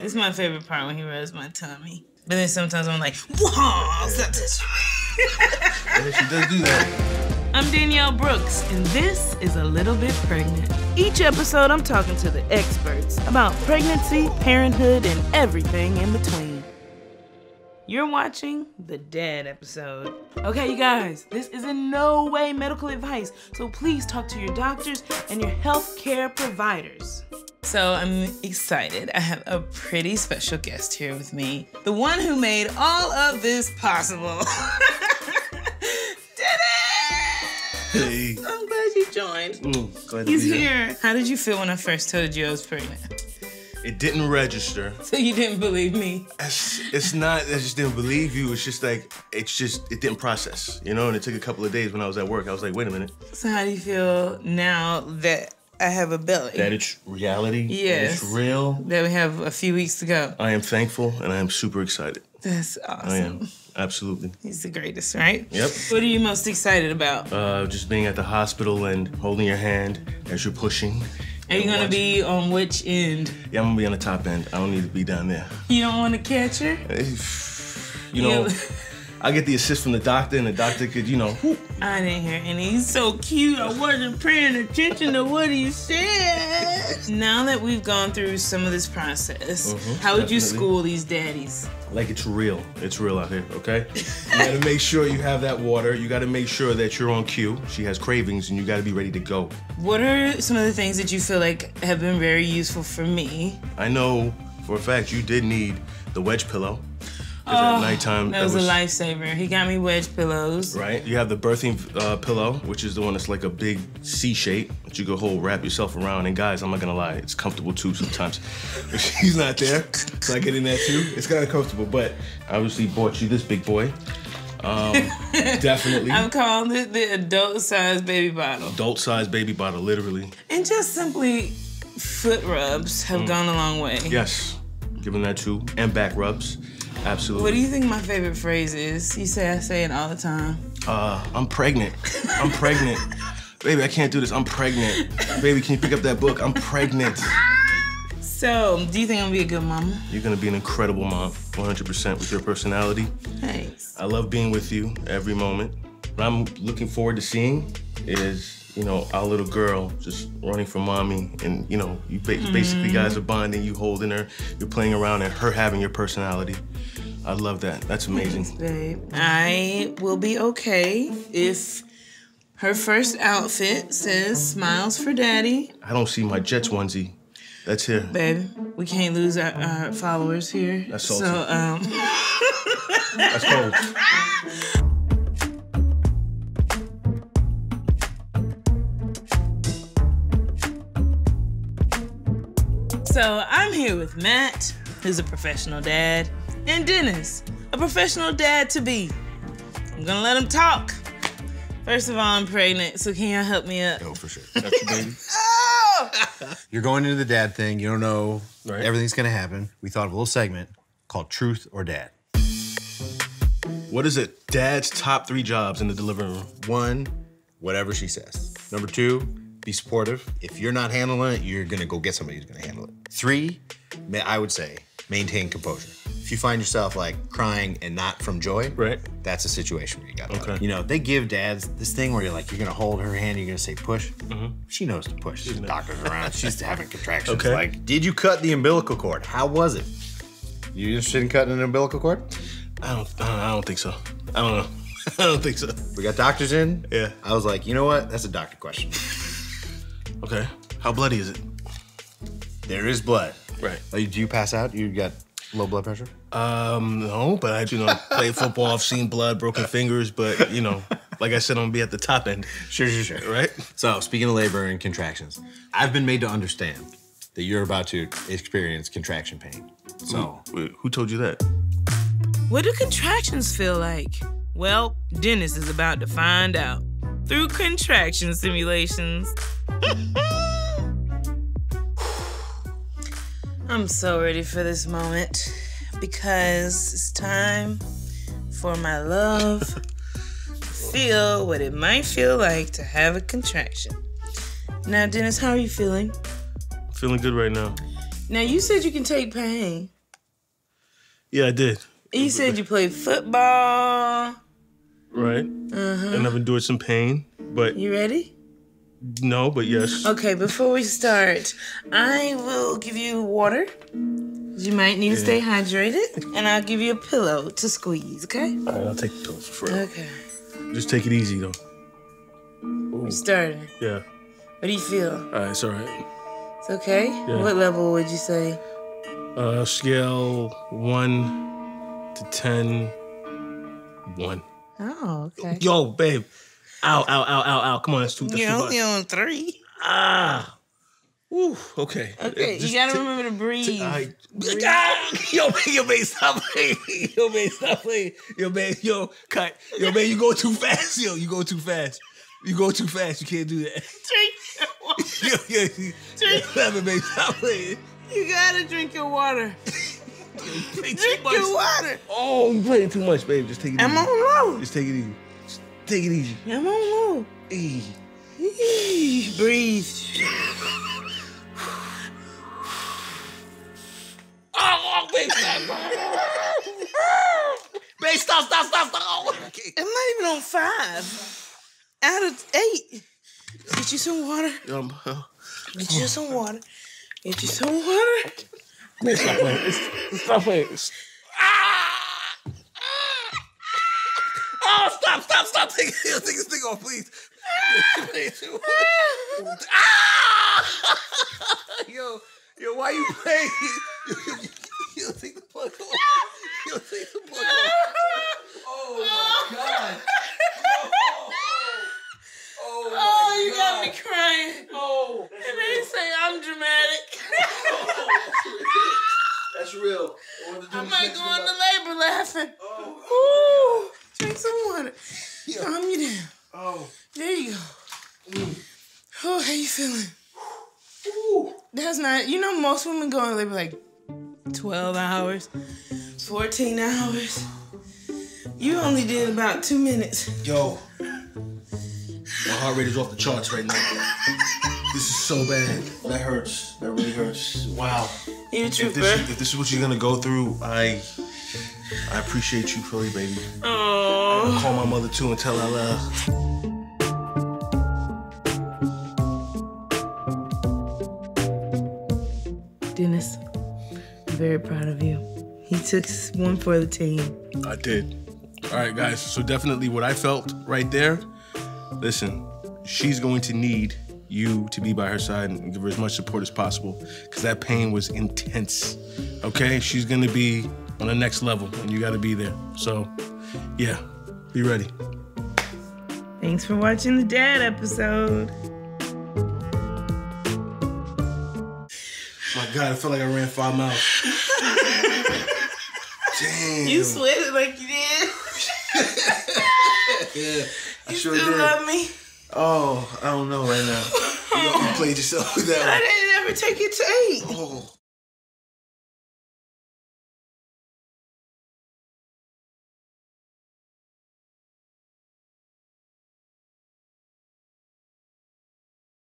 It's my favorite part when he rubs my tummy. But then sometimes I'm like, whoa, stop touching me. Yeah, she does do that. I'm Danielle Brooks, and this is A Little Bit Pregnant. Each episode, I'm talking to the experts about pregnancy, parenthood, and everything in between. You're watching the Dad episode. Okay, you guys, this is in no way medical advice, so please talk to your doctors and your healthcare providers. So I'm excited. I have a pretty special guest here with me. The one who made all of this possible. Hey. I'm glad you joined. Glad He's to be here. How did you feel when I first told you I was pregnant? It didn't register. So you didn't believe me? It's not, I just didn't believe you. It's just like, it didn't process, you know? And it took a couple of days when I was at work. I was like, wait a minute. So how do you feel now that I have a belly? That it's reality? Yes. That it's real? That we have a few weeks to go. I am thankful and I am super excited. That's awesome. I am, absolutely. He's the greatest, right? Yep. What are you most excited about? Just being at the hospital and holding your hand as you're pushing. Are you gonna be on which end? Yeah, I'm gonna be on the top end. I don't need to be down there. You don't want to catch her? You know, I get the assist from the doctor, and the doctor could, you know, whoop. I didn't hear any. He's so cute. I wasn't paying attention to what he said. Now that we've gone through some of this process, how would you school these daddies? Like it's real. It's real out here, okay? You gotta make sure you have that water. You gotta make sure that you're on cue. She has cravings, and you gotta be ready to go. What are some of the things that you feel like have been very useful for me? I know for a fact you did need the wedge pillow. At nighttime, that was a lifesaver. He got me wedge pillows. Right. You have the birthing pillow, which is the one that's like a big C shape that you can wrap yourself around. And guys, I'm not gonna lie, it's comfortable too sometimes. If she's not there, so I get in that too. It's kind of comfortable, but I obviously bought you this big boy. Definitely. I'm calling it the adult-sized baby bottle. Adult-sized baby bottle, literally. And just simply foot rubs have gone a long way. Yes, giving that too, and back rubs. Absolutely. What do you think my favorite phrase is? You say I say it all the time. I'm pregnant. I'm pregnant. Baby, I can't do this. I'm pregnant. Baby, can you pick up that book? I'm pregnant. So, do you think I'm gonna be a good mama? You're gonna be an incredible mom, 100% with your personality. Thanks. I love being with you every moment. What I'm looking forward to seeing is, you know, our little girl just running from mommy, and, you know, you basically guys are bonding, you holding her, you're playing around, and her having your personality. I love that. That's amazing. Thanks, babe. I will be okay if her first outfit says "Smiles for Daddy." I don't see my Jets onesie. That's here. Baby, we can't lose our followers here. That's salty. So, That's cold. So I'm here with Matt, who's a professional dad, and Dennis, a professional dad to be. I'm gonna let him talk. First of all, I'm pregnant, so can y'all help me up? Oh, for sure. That's your baby. Oh! You're going into the dad thing. You don't know Right. everything's gonna happen. We thought of a little segment called Truth or Dad. What is it? Dad's top 3 jobs in the delivery room. 1, whatever she says. Number 2, be supportive. If you're not handling it, you're gonna go get somebody who's gonna handle it. 3, I would say, maintain composure. If you find yourself like crying and not from joy, Right. that's a situation where you got. Okay. You know, they give dads this thing where you're like, you're gonna hold her hand, you're gonna say push. She knows to push. The doctor's around. She's having contractions. Okay. Like, did you cut the umbilical cord? How was it? You interested in cutting an umbilical cord? I don't think so. I don't know. I don't think so. We got doctors in. Yeah. I was like, you know what? That's a doctor question. Okay. How bloody is it? There is blood. Right. Do you pass out? You got low blood pressure? No, but I, played football. I've seen blood, broken fingers, but, you know, like I said, I'm gonna be at the top end. Sure. Right? So, speaking of labor and contractions, I've been made to understand that you're about to experience contraction pain. So, Who told you that? What do contractions feel like? Well, Dennis is about to find out through contraction simulations. I'm so ready for this moment because it's time for my love to feel what it might feel like to have a contraction. Now, Dennis, how are you feeling? Feeling good right now. Now, you said you can take pain. Yeah, I did. You said you played football. Right. And I've endured some pain, but You ready? no, but yes. Okay, before we start, I will give you water. You might need to stay hydrated. And I'll give you a pillow to squeeze, okay? All right, I'll take the pills for real. Okay. Just take it easy, though. We're starting. Yeah. What do you feel? All right, it's all right. It's okay? Yeah. What level would you say? Scale 1 to 10. 1. Oh, okay. Yo, babe. Ow, ow, ow, ow, ow. Come on, that's too much. You're only on 3. Ah. Woo, okay. Okay, you gotta remember to breathe. Breathe. Ah! Yo, babe, stop playing. Yo, babe, stop playing. Yo, babe, cut. Yo, babe, you go too fast. Yo, you go too fast. You go too fast. You can't do that. Drink your water. Babe, stop playing. You gotta drink your water. Drink your water. Oh, you playing too much, babe. Just take it easy. I'm on low. Just take it easy. Just take it easy. I'm on low. Easy. Breathe. Oh, babe, stop. Babe, stop. I'm not even on 5. Out of 8. Get you some water. Get you some water. Get you some water. Babe, stop playing. Stop playing. Oh, stop. Take this thing off, please. Yo, why you playing? Yo, take the plug off. Yo, take the plug off. Oh, my God. Oh, you got me crying. Oh, And they say I'm dramatic. that's real. I might go into labor laughing. Oh. Ooh, drink some water. Calm you down. Oh. There you go. Oh, how you feeling? Ooh. That's not, most women go in labor like 12 hours, 14 hours. You only did about 2 minutes. Yo, my heart rate is off the charts right now. This is so bad. That hurts. That really hurts. Wow. You're a trooper. If this is what you're gonna go through, I appreciate you fully, baby. Oh. I'll call my mother too and tell her. Dennis, I'm very proud of you. He took one for the team. I did. All right, guys. So definitely what I felt right there. Listen, she's going to need you to be by her side and give her as much support as possible because that pain was intense. Okay? She's gonna be on the next level and you gotta be there. So, yeah, be ready. Thanks for watching the dad episode. My God, I feel like I ran 5 miles. Damn. You sweated like you did. Yeah, I sure still did. love me? Oh, I don't know right now. You played yourself with that one. I didn't ever take it to 8. Oh.